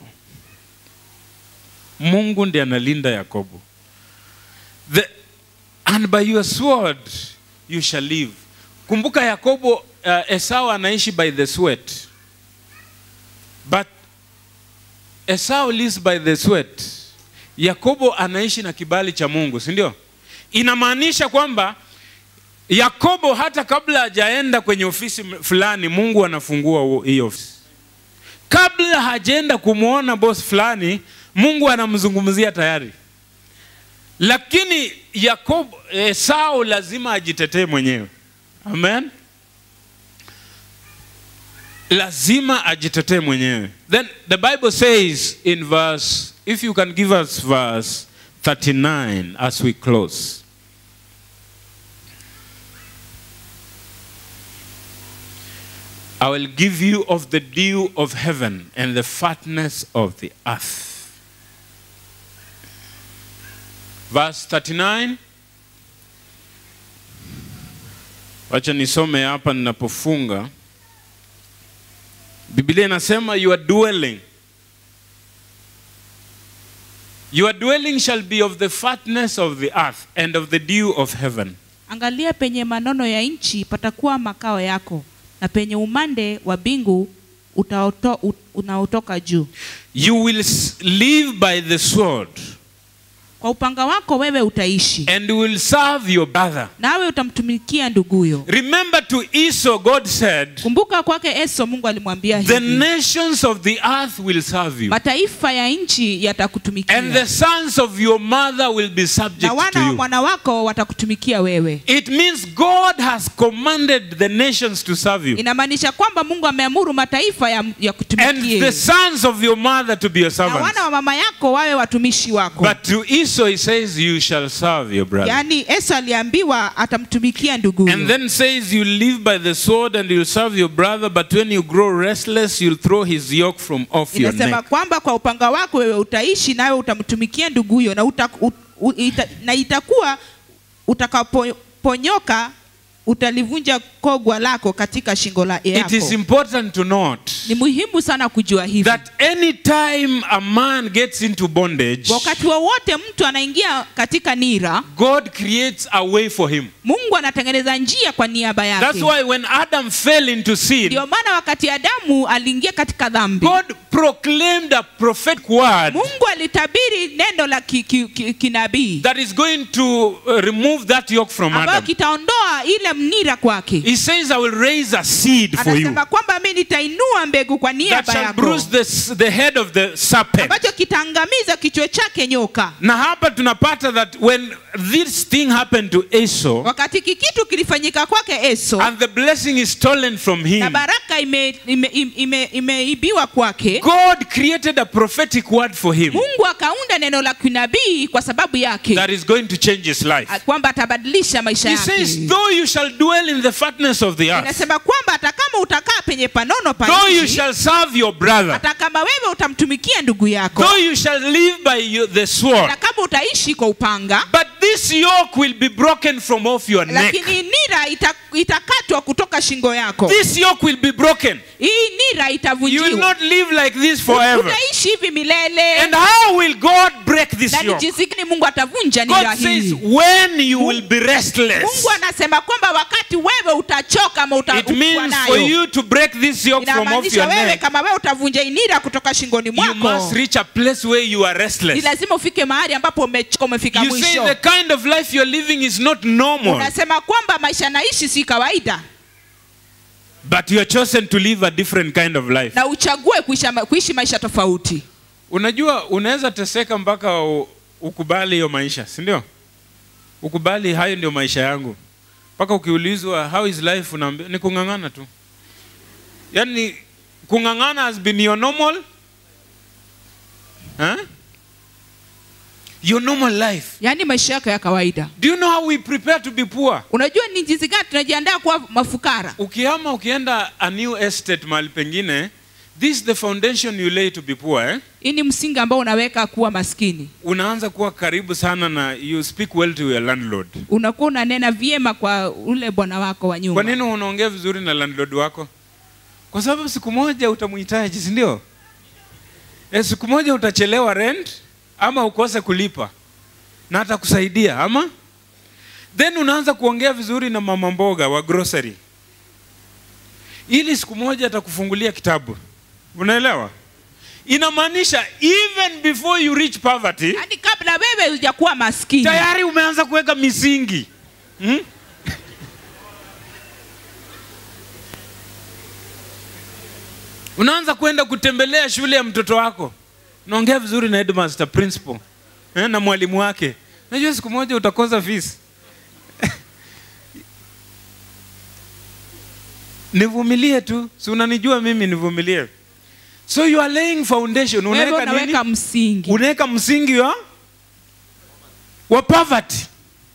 Mungu ndiye analinda Yakobo. The, and by your sword you shall live. Kumbuka Yakobo, uh, Esau anaishi by the sweat. But Esau lives by the sweat. Yakobo anaishi na kibali cha Mungu, si ndio? Inamaanisha kwamba Yakobo hata kabla hajaenda kwenye ofisi fulani, Mungu anafungua hiyo ofisi. Kabla hajaenda kumuona boss fulani, Mungu anamzungumzia tayari. Lakini Yakobo, Esau lazima ajitetee mwenyewe. Amen. Lazima ajitetee mwenyewe. Then the Bible says in verse, if you can give us verse thirty-nine as we close. I will give you of the dew of heaven and the fatness of the earth. Verse thirty-nine. Wacha nisome hapa ninapofunga. Biblia inasema, your dwelling. Your dwelling shall be of the fatness of the earth and of the dew of heaven. Angalia penye manono ya nchi patakuwa makao yako, na penye umande wa bingu utaoto, unaotoka juu. You will live by the sword. Kwa upanga wako wewe utaishi. And you will serve your brother. Nawe utamtumikia nduguyo. Remember to Esau God said, kumbuka kwake Esau Mungu alimwambia hivi, the nations of the earth will serve you. Mataifa ya nchi yatakutumikia. And the sons of your mother will be subject na wana to you. wa mwana wako watakutumikia wewe. It means God has commanded the nations to serve you. Inamaanisha kwamba Mungu ameamuru mataifa ya, ya kutumikia. And the sons of your mother to be your servants. Na wana wa mama yako wawe watumishi wako. But to Esau he says, you shall serve your brother. Yani Esau aliambiwa atamtumikia nduguyo. And then says, you live by the sword and you'll serve your brother, but when you grow restless you'll throw his yoke from off your neck. Inasema kwamba kwa upanga wako wewe utaishi, nawe utamtumikia nduguyo, na uta, ut, ut, ita, na itakuwa utakaponyoka utalivunja kogwa lako katika shingo la yako. It is important to note, ni muhimu sana kujua hivi, that any time a man gets into bondage, wakati wowote mtu anaingia katika nira, God creates a way for him. Mungu anatengeneza njia kwa niaba yake. That's why when Adam fell into sin, ndio maana wakati Adamu aliingia katika dhambi, God proclaimed a prophetic word, Mungu alitabiri neno la ki, ki, ki, kinabii, that is going to uh, remove that yoke from Adam, kitaondoa ile mnira kwake. He says, I will raise a seed for you. Anasema kwamba mimi nitainua mbegu kwa niaba yako, that shall bruise the, the head of the serpent. ambacho kitaangamiza kichwa chake nyoka. Na hapa tunapata that when this thing happened to Esau, wakati kikitu kilifanyika kwake Esau, and the blessing is stolen from him, na baraka ime ime ime imeibiwa kwake, God created a prophetic word for him. Mungu akaunda neno la kinabii kwa sababu yake, that is going to change his life. kwamba atabadilisha maisha yake. He says, though you shall dwell in the fatness of the earth, inasema kwamba hata kama utakaa penye panono pa though you nchi, shall serve your brother, hata kama wewe utamtumikia ndugu yako, though you shall live by you, the sword, hata kama utaishi kwa upanga, but this yoke will be broken from off your neck. lakini nira nira ita, itakatwa kutoka shingo yako. This yoke will be broken. Hii nira You will itavunjiwa. not live like this forever. Utaishi hivi milele. And how will God break this Na ni yoke? jinsi gani Mungu atavunja nira God says, hii? when you will be restless, Mungu anasema kwamba wakati wewe utachoka ama it utakuwa means for nayo. you to break this yoke from off Inamaanisha your wewe neck, kama wewe utavunja hii nira kutoka shingoni you mwako. must reach a place where you are Ni restless. lazima ufike mahali ambapo umechoka, umefika You say mwisho. the kind of life you're living is not normal, Unasema kwamba maisha naishi si kawaida. but you are chosen to live a different kind of life. Na uchague kuishi, kuishi maisha tofauti. Unajua unaweza teseka mpaka u- ukubali hiyo maisha, si ndio? Ukubali hayo ndio maisha yangu. Mpaka ukiulizwa how is life unaambia ni kungangana tu. Yaani kungangana has been your normal? Huh? Your normal life. Yaani maisha yako ya kawaida. Do you know how we prepare to be poor? Unajua ni jinsi gani tunajiandaa kuwa mafukara? Ukihama ukienda a new estate mahali pengine, this is the foundation you lay to be poor, eh? Hii ni msingi ambao unaweka kuwa maskini. Unaanza kuwa karibu sana na you speak well to your landlord. Unakuwa unanena vyema kwa ule bwana wako wa nyumba. Kwa nini unaongea vizuri na landlord wako? Kwa sababu siku moja utamhitaji, si ndio? E, siku moja utachelewa rent ama ukose kulipa na atakusaidia ama? Then unaanza kuongea vizuri na mama mboga wa grocery, ili siku moja atakufungulia kitabu. Unaelewa? Inamaanisha even before you reach poverty, Yaani kabla wewe hujakuwa maskini, tayari umeanza kuweka misingi. Hmm? Unaanza kwenda kutembelea shule ya mtoto wako. Unaongea vizuri na headmaster, principal, eh, na mwalimu wake. Unajua siku moja utakosa fees. Nivumilie tu. Si unanijua mimi, nivumilie. So you are laying foundation. wewe Unaweka nini? unaweka msingi. Unaweka msingi wa wa poverty.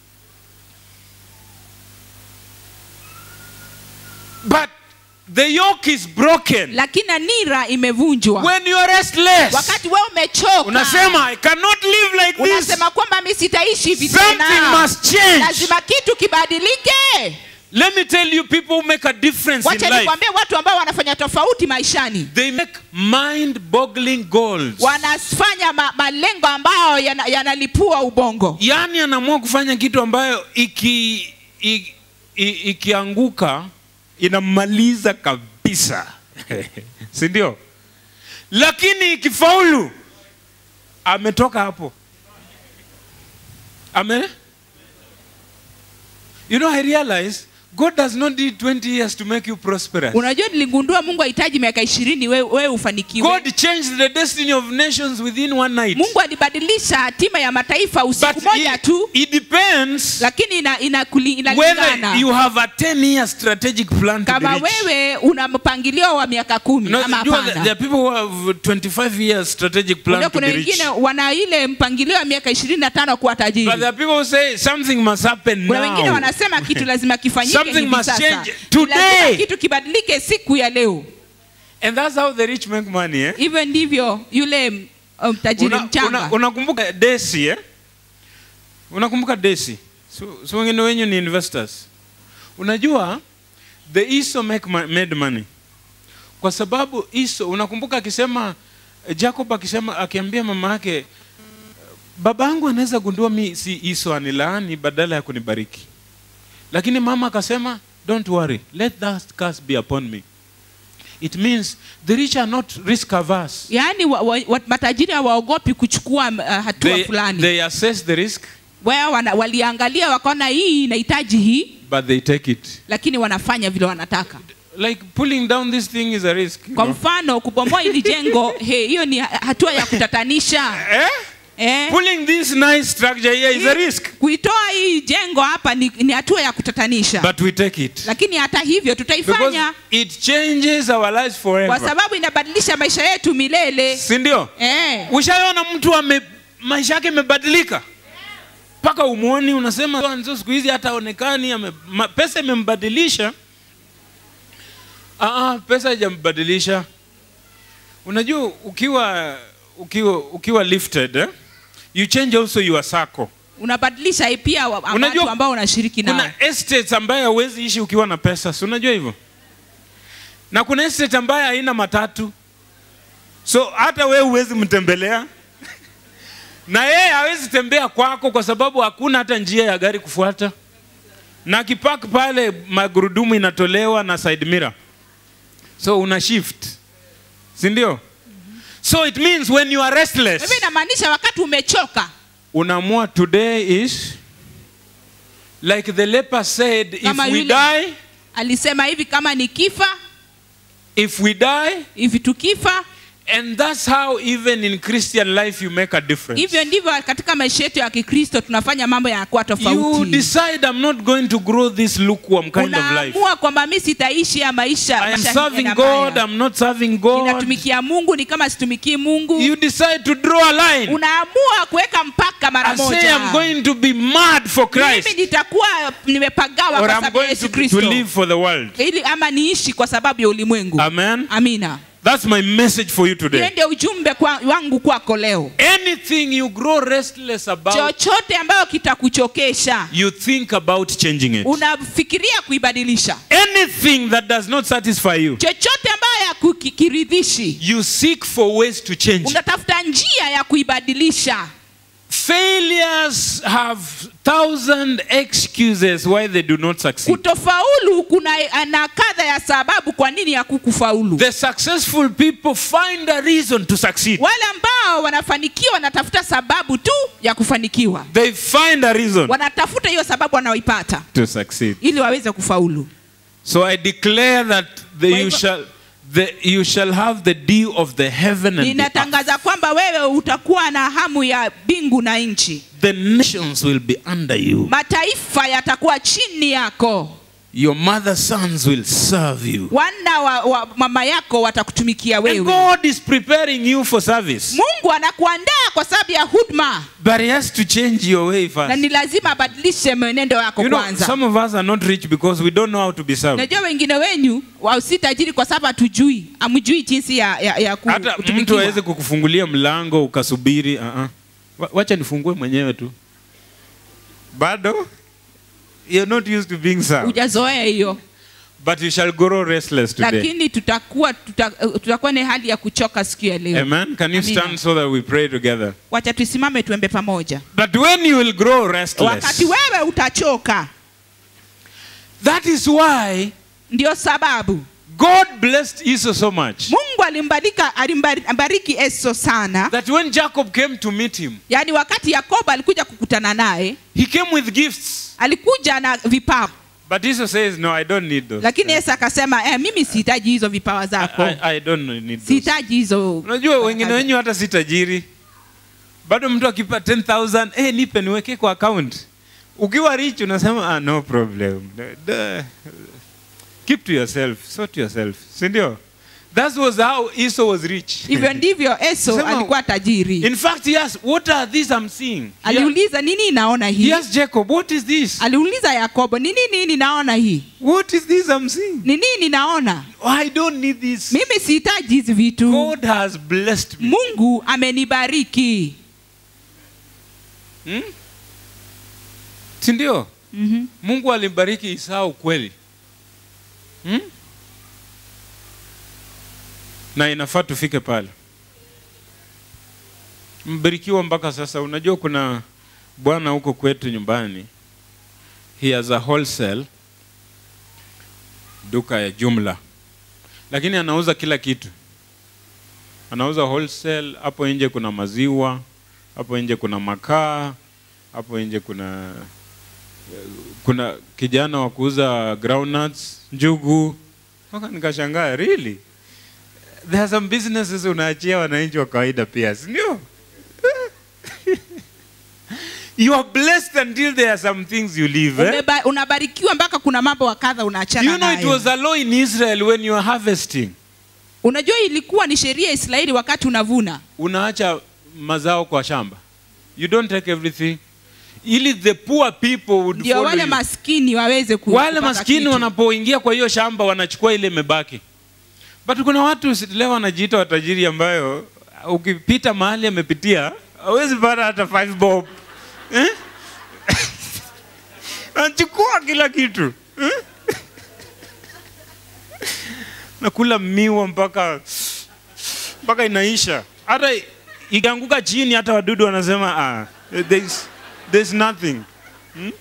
But the yoke is broken. Lakini nira imevunjwa. When you are restless, Wakati wewe umechoka, unasema I cannot live like this. unasema kwamba mimi sitaishi hivi Something tena. must change. Lazima kitu kibadilike. Let me tell you, people who make a difference in Wacha life, nikwambie watu ambao wanafanya tofauti maishani. they make mind-boggling goals. Wanafanya ma, malengo ambayo yana- yanalipua ubongo. Yani anaamua kufanya kitu ambayo iki, iki, ikianguka inamaliza kabisa. Si ndio? Lakini ikifaulu ametoka hapo. Amen. You know, I realize God does not need twenty years to make you prosperous. Unajua niligundua Mungu hahitaji miaka ishirini wewe wewe ufanikiwe. God changed the destiny of nations within one night. Mungu alibadilisha hatima ya mataifa usiku But moja it, tu. it depends Lakini ina, ina, ina whether you have a ten year strategic plan to be kama rich. wewe una mpangilio wa miaka kumi No, ama you know, there hapana. are people who have twenty-five years strategic plan Unajua to kuna be rich. wengine wana ile mpangilio wa miaka ishirini na tano kuwa tajiri. But there are people who say something must happen Kuna wengine now. wanasema kitu lazima kifanyike Something hivi must sasa. change Lazima today. kitu kibadilike siku ya leo. And that's how the rich make money, eh? Hivyo ndivyo yule um, tajiri Una- mchanga. una- Unakumbuka Desi, eh? Unakumbuka Desi? So, so wengine wenyu ni investors. Unajua the Esau make ma- made money. Kwa sababu Esau, unakumbuka akisema Jacob akisema akiambia mama yake, babangu anaweza gundua mi si Esau anilaani badala ya kunibariki. Lakini mama akasema, don't worry, let that curse be upon me. It means the rich are not risk averse. Yaani wa, wa, wa, matajiri hawaogopi kuchukua uh, hatua They, fulani. they assess the risk, Wao wana, waliangalia wakaona hii inahitaji hii, but they take it. lakini wanafanya vile wanataka. Like pulling down this thing is a risk. you Kwa know. mfano kubomoa hili jengo, he, hiyo ni hatua ya kutatanisha. Eh? Eh? Pulling this nice structure here is a risk. Kuitoa hii jengo hapa ni, ni hatua ya kutatanisha. But we take it. Lakini hata hivyo Because tutaifanya it changes our lives kwa forever. sababu inabadilisha maisha yetu milele. Si ndio? Eh. Ushaona mtu ame maisha yake imebadilika? Paka umuoni unasema nzo siku hizi hata onekani ame, ma, pesa imembadilisha. Ah ah, pesa haijambadilisha. Unajua ukiwa ukiwa ukiwa lifted, eh? You change also your circle. Unabadilisha hii pia wa- Unajua, watu ambao unashiriki nao. Kuna estates ambayo huwezi ishi ukiwa na pesa. Si unajua hivyo? Na kuna estate ambayo haina matatu. So hata wewe huwezi mtembelea. Na yeye hawezi tembea kwako kwa sababu hakuna hata njia ya gari kufuata. Na kipark pale magurudumu inatolewa na side mirror. So una shift. Si ndio? Mm-hmm. So it means when you are restless. Hivi inamaanisha wakati umechoka. Unaamua today is like the leper said, if Kama we yule- die, Alisema hivi kama ni kifa, if we die, hivi tukifa, and that's how even in Christian life you make a difference. hivyo ndivyo katika maisha yetu ya Kikristo tunafanya mambo yanakuwa You tofauti. decide I'm not going to grow this lukewarm kind of life. Unaamua kwamba mimi sitaishi ya maisha I am maisha serving ya God, mabaya. I'm not serving God. Ninatumikia Mungu ni kama situmikii Mungu. You decide to draw a line. Unaamua kuweka mpaka mara I say moja. I'm going to be mad for Mimi Christ, nitakuwa nimepagawa or kwa I'm sababu ya going to, Yesu to Kristo. live for the world. Ili ama niishi kwa sababu ya ulimwengu. Amen. Amina. That's my message for you today. Hiyo ndio ujumbe kwa, wangu kwako leo. Anything you grow restless about, Chochote ambayo kitakuchokesha, you think about changing it. unafikiria kuibadilisha. Anything that does not satisfy you, Chochote ambayo ya kukiridhishi, you seek for ways to change. unatafuta njia ya kuibadilisha. Failures have thousand excuses why they do not succeed. Kutofaulu kuna na kadha ya sababu kwa nini ya kukufaulu. The successful people find a reason to succeed. Wale ambao wanafanikiwa wanatafuta sababu tu ya kufanikiwa. They find a reason Wanatafuta hiyo sababu wanaoipata to succeed. ili waweze kufaulu. So I declare that the, Kwa you hivyo- shall the, you shall have the dew of the heaven and the earth. Ninatangaza kwamba wewe utakuwa na hamu ya mbingu na nchi. The nations will be under you. Mataifa yatakuwa chini yako. Your mother's sons will serve you. Wana wa, wa mama yako watakutumikia And wewe. God is preparing you for service. Mungu anakuandaa kwa sababu ya huduma, But he has to change your way na first. ni lazima abadilishe mwenendo wako You know, kwanza. some of us are not rich because we don't know how to be served. Najua wengine wenyu wa si tajiri kwa sababu hatujui, amjui jinsi ya, ya, ya ku- Hata mtu kutumikiwa. aweze kukufungulia mlango ukasubiri, uh -uh. Wacha nifungue mwenyewe tu. Bado you're not used to being served. Hujazoea hiyo. But you shall grow restless today. Lakini tutakuwa tuta, tutakuwa na hali ya kuchoka siku ya leo. Amen. Can you Amina. stand so that we pray together? Wacha tusimame tuembe pamoja. But when you will grow restless, Wakati wewe utachoka, that is why ndio sababu God blessed Esau so much Mungu alimbarika alimbariki Esau sana. that when Jacob came to meet him, Yaani wakati Yakobo alikuja kukutana naye, he came with gifts. alikuja na vipawa. But Esau says, no, I don't need those. Lakini Esau akasema, eh, mimi sihitaji hizo vipawa zako. I, I don't need those. Sihitaji hizo. Unajua wengine wenyu hata si tajiri. Bado mtu akipa ten thousand, eh, nipe niweke kwa account. Ukiwa rich unasema, ah, no problem. Duh. Keep to yourself, sort yourself. Si ndio? That was how Esau was rich. Hivyo ndivyo Esau Sema- alikuwa tajiri. In fact, he asked, what are these I'm seeing? He, Aliuliza nini naona he hii? asked Jacob, what is this? Aliuliza Yakobo, ni nini ninaona hii? What is this I'm seeing? Ni nini naona? I don't need this. Mimi sihitaji hizi vitu. God has blessed me. Mungu amenibariki. Hmm? Si ndio? Mhm. Mungu alimbariki Esau kweli. Hmm? Na inafaa tufike pale. Mbarikiwa mpaka sasa. Unajua kuna bwana huko kwetu nyumbani. He has a wholesale duka ya jumla. Lakini anauza kila kitu. Anauza wholesale, hapo nje kuna maziwa, hapo nje kuna makaa, hapo nje kuna kuna kijana wa kuuza groundnuts, njugu. Mpaka nikashangaa, really? There are some businesses unaachia wananchi wa kawaida pia, si ndio? You are blessed until there are some things you leave. Eh? Umeba- Unabarikiwa mpaka kuna mambo wa kadha unaachana You know it nayo. was a law in Israel when you are harvesting. Unajua ilikuwa ni sheria ya Israeli wakati unavuna. Unaacha mazao kwa shamba. You don't take everything. Ili the poor people would Ndio follow wale you. maskini waweze ku, Wale kupata maskini kitu. wanapoingia kwa hiyo shamba wanachukua ile imebaki. But kuna watu leo wanajiita watajiri ambayo ukipita mahali amepitia hawezi pata hata five bob. Eh? Anachukua kila kitu. Eh? Nakula miwa mpaka mpaka inaisha. Hata ikianguka chini hata wadudu wanasema ah, there's, there's nothing. Hmm?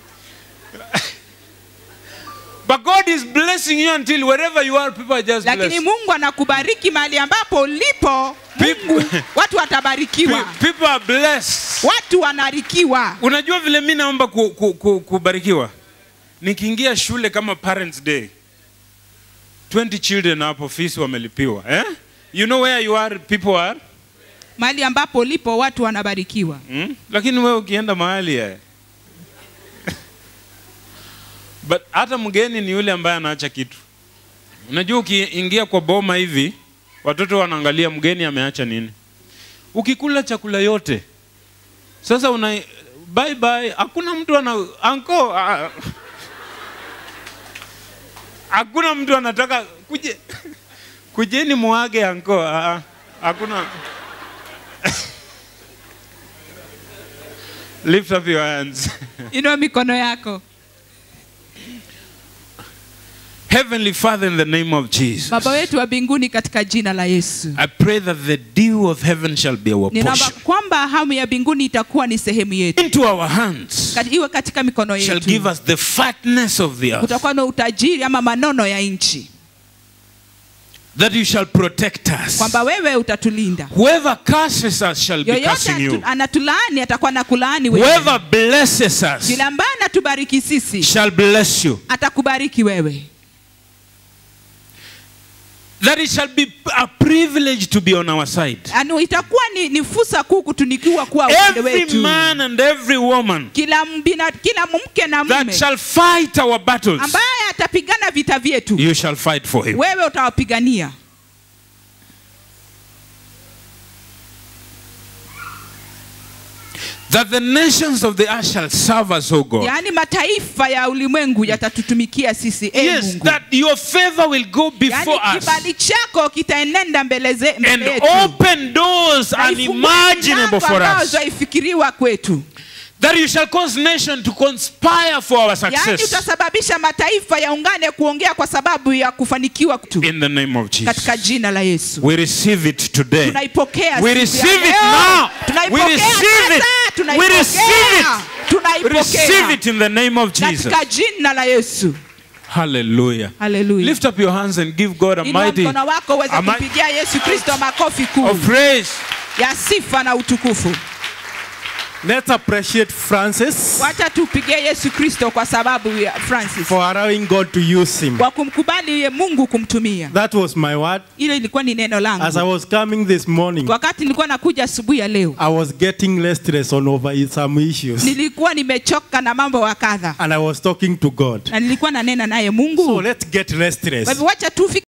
But God is blessing you until wherever you are, people are just Lakini blessed. Mungu anakubariki mahali ambapo ulipo. Mungu, watu watabarikiwa. People are blessed. Watu wanarikiwa. Unajua vile mimi naomba ku, ku, ku, kubarikiwa? Nikiingia shule kama Parents Day, twenty children hapo fees wamelipiwa. Eh? You know where you are, people are? Mahali ambapo ulipo watu wanabarikiwa. Hmm? Lakini wewe ukienda mahali ya But hata mgeni ni yule ambaye anaacha kitu. Unajua ukiingia kwa boma hivi, watoto wanaangalia mgeni ameacha nini. Ukikula chakula yote, sasa una bye bye, hakuna mtu ana anko uh, hakuna mtu anataka kuje kujeni muage anko, uh, hakuna. Lift up your hands. Inua mikono yako. Heavenly Father, in the name of Jesus, Baba wetu wa mbinguni katika jina la Yesu. I pray that the dew of heaven shall be our Ninaomba portion. kwamba hamu ya mbinguni itakuwa ni sehemu yetu. Into our hands Kat- Iwe katika mikono shall give yetu. us the fatness of the earth, Utakuwa na utajiri ama manono ya nchi. that you shall protect us. Kwamba wewe utatulinda. Whoever curses us shall be Yoyote cursing you. atu- anatulaani atakuwa na kulaani wewe. Whoever blesses us Yule ambaye anatubariki sisi shall bless you. atakubariki wewe. That it shall be a privilege to be on our side. Anu itakuwa ni, ni fursa kuu kutunikiwa kuwa upande Every wetu. man and every woman Kila mbina, kila mke na that mume shall fight our battles, ambaye atapigana vita vyetu, you shall fight for him. wewe utawapigania. That the nations of the earth shall serve us, O God. Yaani mataifa ya ulimwengu yatatutumikia sisi, e Yes, Mungu. that your favor will go before Yaani us kibali chako kitaenenda mbele ze- and mbele yetu. open doors Na ifungue unimaginable milango for ambazo us. haifikiriwa kwetu. That you shall cause nation to conspire for our Yaani success. utasababisha mataifa yaungane kuongea kwa sababu ya kufanikiwa kwetu. In the name of Jesus. Katika jina la Yesu. We receive it today. Tunaipokea We siku ya receive it leo. now. Tunaipokea We receive it. sasa. Tunaipokea. We receive it. Tunaipokea. Receive it in the name of Jesus. Katika jina la Yesu. Hallelujah. Hallelujah. Lift up your hands and give God a Inua mighty mkono wako uweze a mi- kumpigia Yesu Kristo makofi kuu of praise. ya sifa na utukufu. Let's appreciate Francis Wacha tupigie Yesu Kristo kwa sababu ya Francis. for allowing God to use him. Kwa kumkubali ye Mungu kumtumia. That was my word. Hilo ilikuwa ni neno As I langu. was coming this morning, Wakati nilikuwa nakuja asubuhi ya leo, I was getting restless on over some issues. nilikuwa nimechoka na mambo wa kadha. And I was talking to God. Na nilikuwa nanena naye So Mungu. let's get restless. Kwa hivyo wacha tu